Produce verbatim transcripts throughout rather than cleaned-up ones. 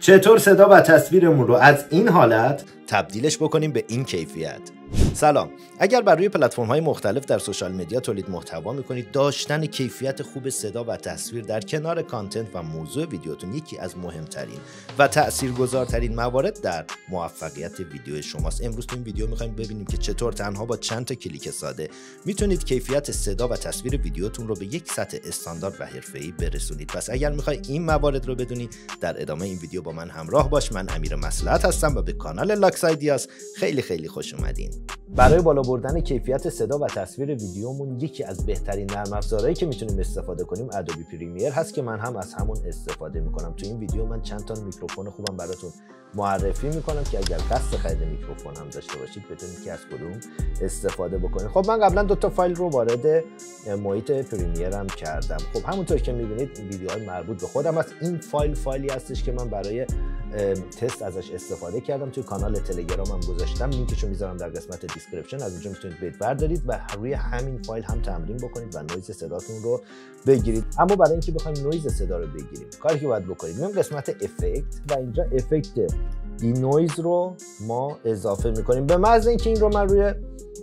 چطور صدا و تصویرمون رو از این حالت تبدیلش بکنیم به این کیفیت. سلام. اگر بر روی پلتفرم‌های مختلف در سوشال مدیا تولید محتوا می‌کنید، داشتن کیفیت خوب صدا و تصویر در کنار کانتنت و موضوع ویدیوتون یکی از مهمترین و تاثیرگذارترین موارد در موفقیت ویدیو شماست. امروز تو این ویدیو می‌خوایم ببینیم که چطور تنها با چند تا کلیک ساده میتونید کیفیت صدا و تصویر ویدیوتون رو به یک سطح استاندارد و حرفه‌ای برسونید. پس اگر می‌خوای این موارد رو بدونی، در ادامه این ویدیو با من همراه باش. من امیر مصلحت هستم و به کانال لاکس آیدیاز خیلی خیلی خوش اومدین. برای بالا بردن کیفیت صدا و تصویر ویدیومون یکی از بهترین نرم افزارهایی که میتونیم استفاده کنیم ادوبی پریمیر هست که من هم از همون استفاده میکنم. تو این ویدیو من چند تا میکروفون خوبم براتون معرفی میکنم که اگر قصد خرید میکروفون هم داشته باشید بدونید که از کدوم استفاده بکنید. خب من قبلا دو تا فایل رو وارد محیط پریمیرم کردم. خب همونطور که میبینید ویدیوهای مربوط به خودم هست. این فایل فایلی هستش که من برای تست ازش استفاده کردم، توی کانال تلگرامم گذاشتم، لینکشو میذارم در قسمت دیسکریپشن، از اونجا میتونید برید بردارید و روی همین فایل هم تمرین بکنید و نویز صداتون رو بگیرید. اما برای اینکه بخوایم نویز صدا رو بگیریم، کاری که باید بکنید میام قسمت افکت و اینجا افکت دی نویز رو ما اضافه میکنیم. به محض اینکه این رو من روی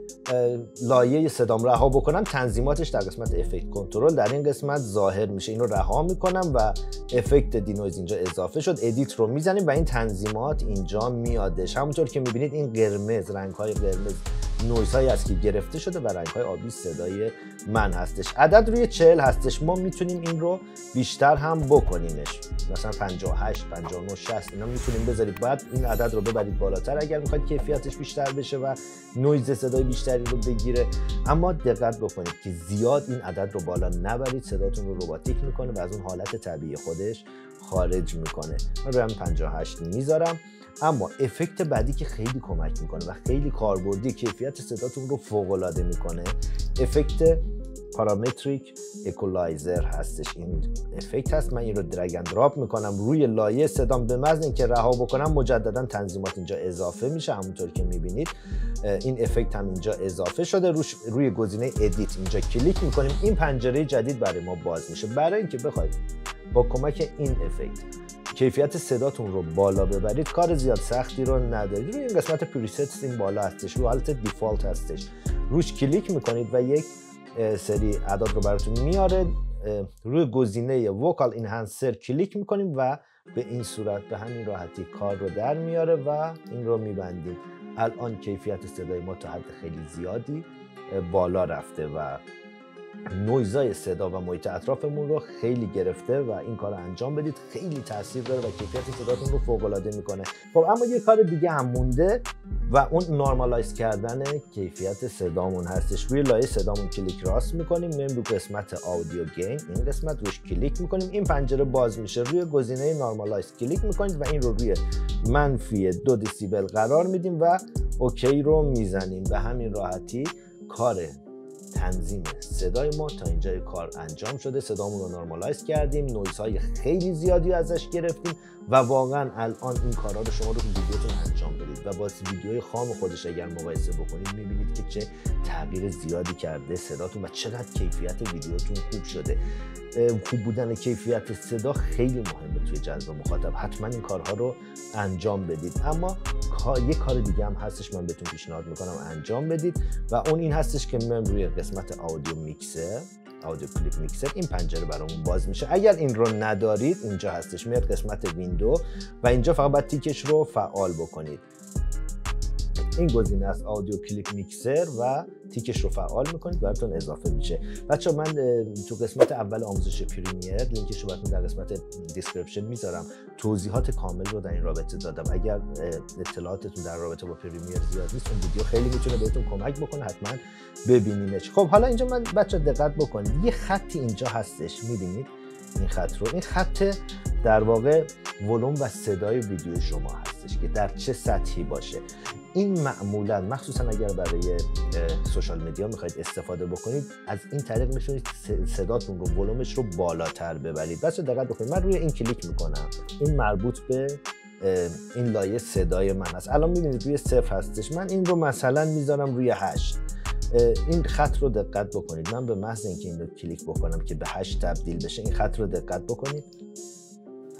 لایه صدام رها بکنم، تنظیماتش در قسمت افکت کنترل در این قسمت ظاهر میشه. این رو رها میکنم و افکت دی نویز اینجا اضافه شد. ادیت رو میزنیم و این تنظیمات اینجا میادش. همونطور که میبینید این قرمز، رنگ های قرمز نویز هایی است که گرفته شده و رنگ های آبی صدای من هستش. عدد روی چهل هستش، ما میتونیم این رو بیشتر هم بکنیمش، مثلا پنجاه و هشت، پنجاه و نه، شصت اینا میتونیم بذارید. بعد این عدد رو ببرید بالاتر اگر میخواید کیفیتش بیشتر بشه و نویز صدای بیشتری رو بگیره. اما دقت بکنید که زیاد این عدد رو بالا نبرید، صداتون رو رباتیک میکنه و از اون حالت طبیعی خودش خارج میکنه. من روی پنجاه و هشت میذارم. اما افکت بعدی که خیلی کمک میکنه و خیلی کاربردی، کیفیت صداتون رو فوق العاده میکنه، افکت پارامتریک اکولایزر هستش. این افکت هست، من این رو درگ اند دراپ میکنم روی لایه صدام. به محض اینکه رها بکنم مجددا تنظیمات اینجا اضافه میشه. همونطور که میبینید این افکت هم اینجا اضافه شده. روش روی گزینه ادیت اینجا کلیک میکنیم، این پنجره جدید برای ما باز میشه. برای اینکه بخواید با کمک این افکت کیفیت صداتون رو بالا ببرید، کار زیاد سختی رو ندارید. روی این قسمت پریست این بالا هستش، رو حالت دیفالت هستش، روش کلیک میکنید و یک سری اعداد رو براتون میاره. روی گزینه وکال اینهانسر کلیک میکنیم و به این صورت به همین راحتی کار رو در میاره و این رو میبندیم. الان کیفیت صدای ما تا حد خیلی زیادی بالا رفته و نویزای صدا و محیط اطرافمون رو خیلی گرفته و این کار رو انجام بدید، خیلی تاثیر داره و کیفیت صداتون رو فوق العاده میکنه. خب اما یه کار دیگه هم مونده و اون نورمالایز کردن کیفیت صدامون هستش. روی لایه صدامون کلیک راست میکنیم، میایم رو قسمت اودیو گین، این قسمت روش کلیک میکنیم، این پنجره باز میشه. روی گزینه نورمالایز کلیک میکنید و این رو روی منفی دو دسیبل قرار میدیم و اوکی رو میزنیم. به همین راحتی کار تنظیم صدای ما تا اینجای کار انجام شده. صدامون رو نورمالایز کردیم، نویزهای خیلی زیادی ازش گرفتیم و واقعا الان این کارا رو شما رو تو ویدیوتون انجام بدید و با ویدیوهای خام خودش اگر مقایسه بکنید میبینید که چه تغییر زیادی کرده صداتون و چقدر کیفیت ویدیوتون خوب شده. خوب بودن کیفیت صدا خیلی مهمه توی جذب مخاطب، حتما این کارها رو انجام بدید. اما یه کار دیگه هم هستش من بهتون پیشنهاد میکنم انجام بدید و اون این هستش که من روی قسمت اودیو میکسر، اودیو کلیپ میکسر، این پنجره برامون باز میشه. اگر این رو ندارید اینجا هستش، میاد قسمت ویندو و اینجا فقط باید تیکش رو فعال بکنید. این گزینه است اودیو کلیپ میکسر و تیکش رو فعال میکنید براتون اضافه میشه. بچه من تو قسمت اول آموزش پریمیر لینکش رو براتون در قسمت دیسکریپشن میذارم، توضیحات کامل رو در این رابطه دادم. اگر اطلاعاتتون در رابطه با پریمیر زیاد نیست اون ویدیو خیلی میتونه بهتون کمک بکنه، حتما ببینیمش. خب حالا اینجا من بچه دقت بکنید، یه خطی اینجا هستش، میبینید این خط رو، این خط در واقع ولوم و صدای ویدیو شما هستش که در چه سطحی باشه. این معمولا مخصوصا اگر برای سوشال مدیا میخواید استفاده بکنید، از این طریق میتونید صداتون رو، ولومش رو بالاتر ببرید. بچه دقت بکنید، من روی این کلیک میکنم، این مربوط به این لایه صدای من هست. الان میبینید روی صفر هستش، من این رو مثلا میذارم روی هشت. این خط رو دقت بکنید، من به محض اینکه این رو کلیک بکنم که به هشت تبدیل بشه، این خط رو دقت بکنید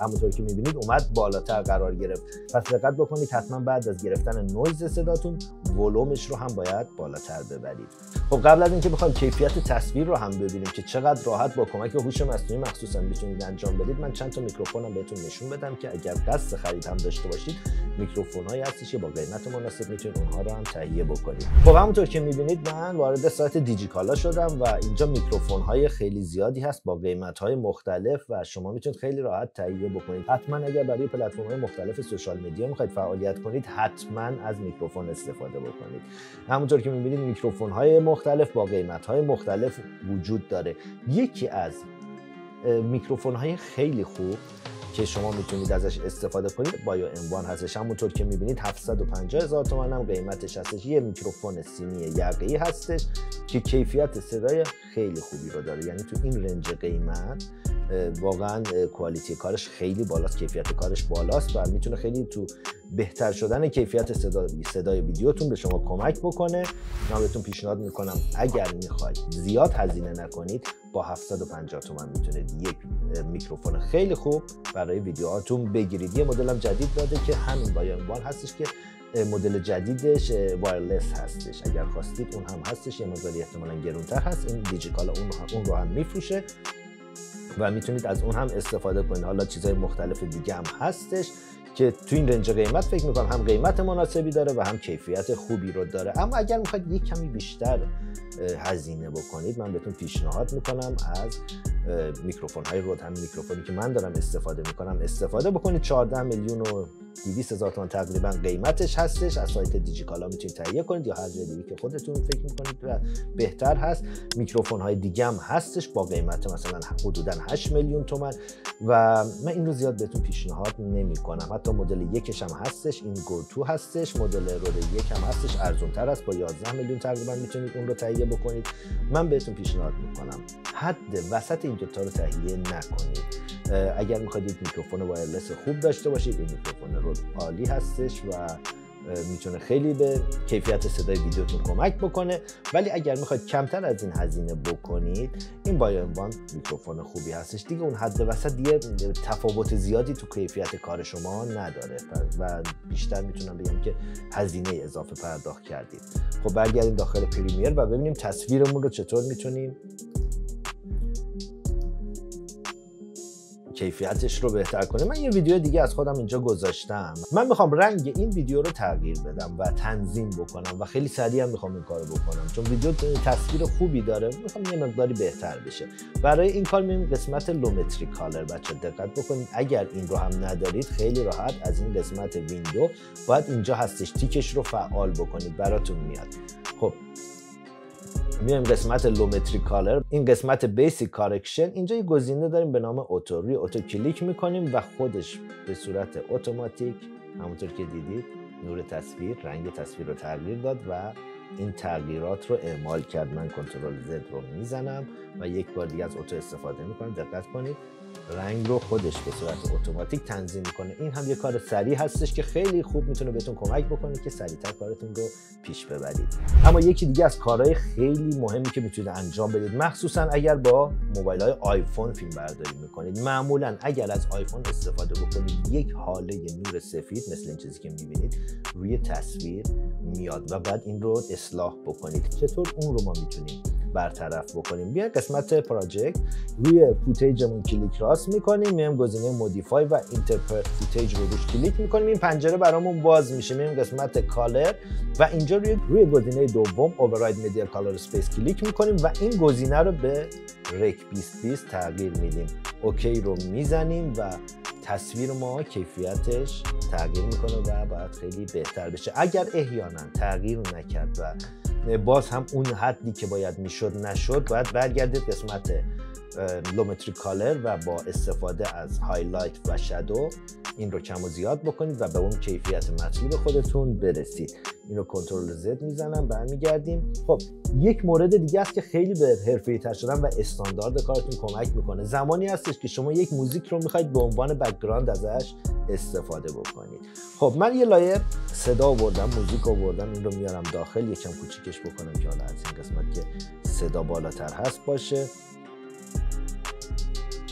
همونطور که میبینید اومد بالاتر قرار گرفت. پس دقت بکنید حتما بعد از گرفتن نویز صداتون ولومش رو هم باید بالاتر ببرید. خب قبل از اینکه بخوایم کیفیت تصویر رو هم ببینیم که چقدر راحت با کمک هوش مصنوعی مخصوصا میتونید انجام بدید، من چند تا میکروفون هم بهتون نشون بدم که اگر قصد خرید هم داشته باشید میکروفونایی هستش که با قیمت مناسب میتونید اونها رو هم تهیه بکنید. خب همونطور که میبینید من وارد سایت دیجیکالا شدم و اینجا میکروفون های خیلی زیادی هست با قیمت های مختلف و شما میتونید خیلی راحت تهیه بکنید. حتما اگر برای پلتفرم های مختلف سوشال مدیا میخواید فعالیت کنید حتما از میکروفون استفاده بکنید. همونطور که میبینید میکروفون های مختلف با قیمت های مختلف وجود داره. یکی از میکروفون های خیلی خوب که شما میتونید ازش استفاده کنید بایو ام وان هستش. همونطور که میبینید هفتصد و پنجاه هزار تومان هم قیمتش هستش. یه میکروفون سیمی یقه‌ای هستش که کیفیت صدای خیلی خوبی رو داره، یعنی تو این رنج قیمت واقعا کوالیتی کارش خیلی بالاست، کیفیت کارش بالاست و میتونه خیلی تو بهتر شدن کیفیت صدا صدای ویدیوتون به شما کمک بکنه. من بهتون پیشنهاد میکنم اگر میخواید زیاد هزینه نکنید با هفتصد و پنجاه تومان میتونید یک میکروفون خیلی خوب برای ویدیوهاتون بگیرید. یه مدل هم جدید داده که همین بایو ام وان هستش که مدل جدیدش وایرلس هستش. اگر خواستید اون هم هستش، یه مقداری احتمالاً گرونتر هست. این دیجیکالا اون اون رو هم میفروشه و میتونید از اون هم استفاده کنید. حالا چیزهای مختلف دیگه هم هستش که تو این رنج قیمت فکر میکنم هم قیمت مناسبی داره و هم کیفیت خوبی رو داره. اما اگر میخواید یک کمی بیشتر هزینه بکنید من بهتون پیشنهاد میکنم از میکروفون های رود، هم میکروفونی که من دارم استفاده میکنم استفاده بکنید. چهارده میلیون و دویست هزار تومان تقریبا قیمتش هستش. از سایت دیجیکالا میتونید تهیه کنید یا هر جای دیگه که خودتون فکر میکنید و بهتر هست. میکروفون های دیگه هم هستش با قیمت مثلا حدودا هشت میلیون تومان و من این رو زیاد بهتون پیشنهاد نمیکنم. حتی مدل یکش هم هستش، این گوتو هستش. مدل رود یک هم هستش، ارزون تر است با یازده میلیون تقریبا میتونید اون رو تهیه بکنید. من بهتون پیشنهاد میکنم حد وسط این دو تا رو تهیه نکنید. اگر میخواید یک میکروفون وایرلس خوب داشته باشید این میکروفون رود عالی هستش و میتونه خیلی به کیفیت صدای ویدیوتون کمک بکنه. ولی اگر میخواید کمتر از این هزینه بکنید این بایو ام وان میکروفون خوبی هستش دیگه. اون حد وسط دیگه تفاوت زیادی تو کیفیت کار شما نداره و بیشتر میتونم بگم که هزینه اضافه پرداخت کردید. خب برگردیم داخل پریمیر و ببینیم تصویرمون رو چطور میتونیم کیفیتش رو بهتر کنه. من یه ویدیو دیگه از خودم اینجا گذاشتم. من میخوام رنگ این ویدیو رو تغییر بدم و تنظیم بکنم و خیلی سریع هم میخوام این کارو بکنم چون ویدیو تصویر خوبی داره، میخوام یه مقداری بهتر بشه. برای این کار میریم قسمت لومتری کالر. بچه دقت بکنید اگر این رو هم ندارید خیلی راحت از این قسمت ویندو باید اینجا هستش تیکش رو فعال بکنید براتون میاد. خب میایم قسمت لومتری کالر، این قسمت بیسیک کارکشن. اینجا یه گزینه داریم به نام اوتو. روی اوتو کلیک میکنیم و خودش به صورت اتوماتیک همونطور که دیدید نور تصویر، رنگ تصویر رو تغییر داد و این تغییرات رو اعمال کرد. من کنترل زد رو میزنم و یک بار دیگه از اوتو استفاده میکنم. دقت کنید رنگ رو خودش به صورت اتوماتیک تنظیم میکنه. این هم یه کار سریع هستش که خیلی خوب میتونه بهتون کمک بکنه که سریعتر کارتون رو پیش ببرید. اما یکی دیگه از کارهای خیلی مهمی که میتونید انجام بدید مخصوصا اگر با موبایل های آیفون فیلم برداری میکنید، معمولا اگر از آیفون استفاده بکنید یک حاله نور سفید مثل این چیزی که میبینید روی تصویر میاد و بعد این رو اصلاح بکنید. چطور اون رو ما میتونیم برطرف بکنیم؟ بیاید قسمت پراجکت، روی فوتیجمون کلیک راست میکنیم، میایم گزینه مودیفای و اینترپرت فوتیج رو روش کلیک میکنیم. این پنجره برامون باز میشه. میایم قسمت کالر و اینجا روی روی گزینه دوم اوورراید مدیا کالر اسپیس کلیک میکنیم و این گزینه رو به رک بیست بیست تغییر میدیم. اوکی رو میزنیم و تصویر ما کیفیتش تغییر میکنه و باید خیلی بهتر بشه. اگر احیانا تغییر نکرد و باز هم اون حدی که باید میشد نشد، باید برگردید قسمت لومتری کالر و با استفاده از هایلایت و شادو این رو کم و زیاد بکنید و به اون کیفیت مطلوب خودتون برسید. این رو کنترل زد میزنم برمیگردیم. خب یک مورد دیگه است که خیلی به حرفه‌ای تر شدن و استاندارد کارتون کمک میکنه. زمانی هستش که شما یک موزیک رو میخواید به عنوان بک‌گراند ازش استفاده بکنید. خب من یه لایر صدا آوردم، موزیک آوردم، این رو میارم داخل، یکم کوچیکش بکنم که حالا از این قسمت که صدا بالاتر هست باشه.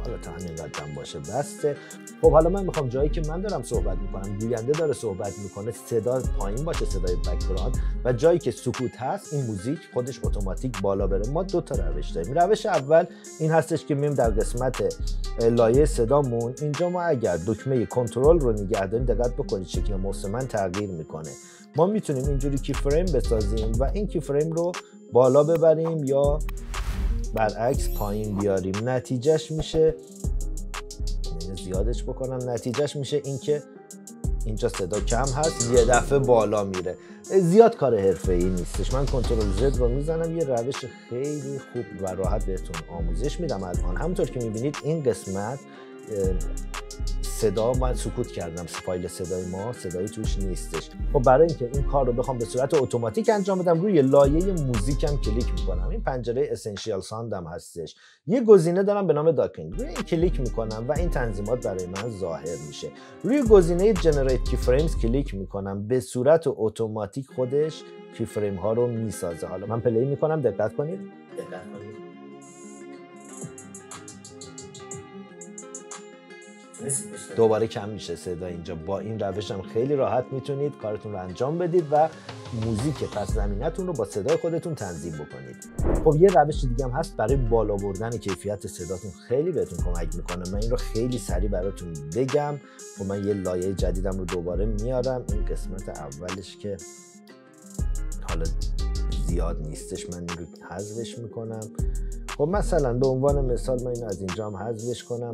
حالا تا همین قدم باشه بسته. خب حالا من میخوام جایی که من دارم صحبت میکنم، گوینده داره صحبت میکنه، صدا پایین باشه، صدای بک‌گراند، و جایی که سکوت هست این موزیک خودش اتوماتیک بالا بره. ما دو تا روش داریم. روش اول این هستش که میم در قسمت لایه صدامون اینجا ما اگر دکمه کنترل رو نگه داریم، دقت بکنید شکل موس من تغییر میکنه. ما میتونیم اینجوری کی فریم بسازیم و این کی فریم رو بالا ببریم یا برعکس پایین بیاریم. نتیجهش میشه، زیادش بکنم، نتیجهش میشه این که اینجا صدا کم هست، یه دفعه بالا میره. زیاد کار حرفه‌ای نیستش. من کنترل زد رو میزنم، یه روش خیلی خوب و راحت بهتون آموزش میدم الان. همونطور که میبینید این قسمت صدا من سکوت کردم، فایل صدای ما صدایی توش نیستش. خب برای اینکه این کار رو بخوام به صورت اتوماتیک انجام بدم، روی لایه موزیکم کلیک میکنم. این پنجره اسنشیال ساند هم هستش. یه گزینه دارم به نام داکینگ، روی این کلیک میکنم و این تنظیمات برای من ظاهر میشه. روی گزینه جنریت کی فریمز کلیک میکنم، به صورت اتوماتیک خودش کی فریم ها رو میسازه. حالا من پلی میکنم، دقت کنید. دقت کنید. دوباره کم میشه صدا اینجا. با این روش هم خیلی راحت میتونید کارتون رو انجام بدید و موزیک پس زمینتون رو با صدای خودتون تنظیم بکنید. خب یه روش دیگه هم هست برای بالا بردن کیفیت صداتون، خیلی بهتون کمک میکنه. من این رو خیلی سریع براتون بگم. خب من یه لایه جدیدم رو دوباره میارم. این قسمت اولش که حالا زیاد نیستش، من این رو حذفش میکنم. خب مثلا به عنوان مثال من اینو از اینجا هم حذفش کنم.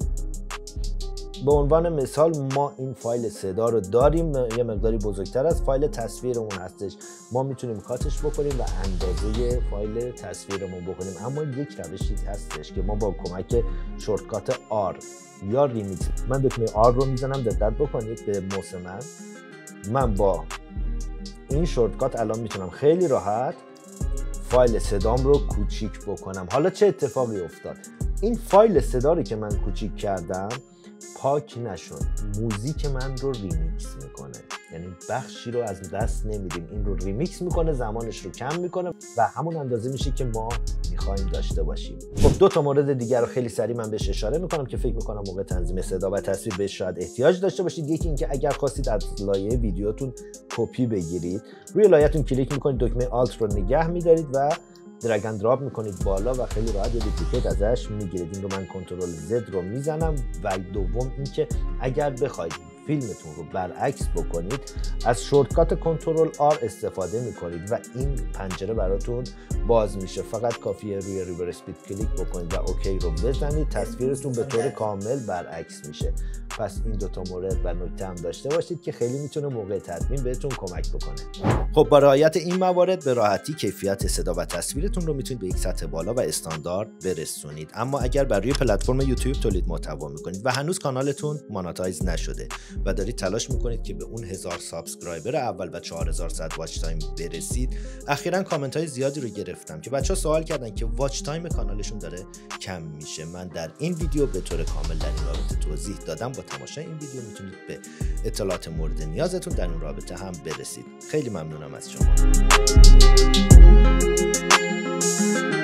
به عنوان مثال ما این فایل صدا رو داریم، یه مقداری بزرگتر از فایل تصویرمون هستش. ما میتونیم کاتش بکنیم و اندازه فایل تصویرمون بکنیم. اما یک روشی هستش که ما با کمک شورتکات آر یا ریمیکس، من دکمه آر رو میزنم، دقت بکنید به موس من. من با این شورتکات الان میتونم خیلی راحت فایل صدام رو کوچیک بکنم. حالا چه اتفاقی افتاد؟ این فایل صدا رو که من کوچیک کردم پاک نشد، موزیک من رو ریمیکس میکنه. یعنی بخشی رو از دست نمیدیم، این رو ریمیکس میکنه، زمانش رو کم میکنه و همون اندازه میشه که ما میخوایم داشته باشیم. خب دو تا مورد دیگر رو خیلی سریع من بهش اشاره میکنم که فکر میکنم موقع تنظیم صدا و تصویر بهش شاید احتیاج داشته باشید. یکی اینکه اگر خواستید از لایه ویدیوتون کپی بگیرید، روی لایه‌تون کلیک میکنید، دکمه آلت رو نگه میدارید و درگ اند دراپ میکنید بالا و خیلی راحت یه دوپلیکیت ازش میگیرید. این رو من کنترل زد رو میزنم. و دوم اینکه اگر بخواید فیلمتون رو برعکس بکنید، از شورتکات کنترل آر استفاده میکنید و این پنجره براتون باز میشه. فقط کافیه روی ریور اسپید کلیک بکنید و اوکی رو بزنید، تصویرتون به طور کامل برعکس میشه. پس این دوتا مورد و نکته هم داشته باشید که خیلی میتونه موقع تدوین بهتون کمک بکنه. خب با رعایت این موارد به راحتی کیفیت صدا و تصویرتون رو میتونید به یک سطح بالا و استاندارد برسونید. اما اگر بر روی پلتفرم یوتیوب تولید محتوا میکنید و هنوز کانالتون مانتایز نشده و دارید تلاش میکنید که به اون هزار سابسکرایبر اول و چهار هزار صد واچ تایم برسید، اخیراً کامنت های زیادی رو گرفتم که بچه‌ها سوال کردن که واچ تایم کانالشون داره کم میشه. من در این ویدیو به طور کامل در این رابطه توضیح دادم. با تماشای این ویدیو میتونید به اطلاعات مورد نیازتون در اون رابطه هم برسید. خیلی ممنونم از شما.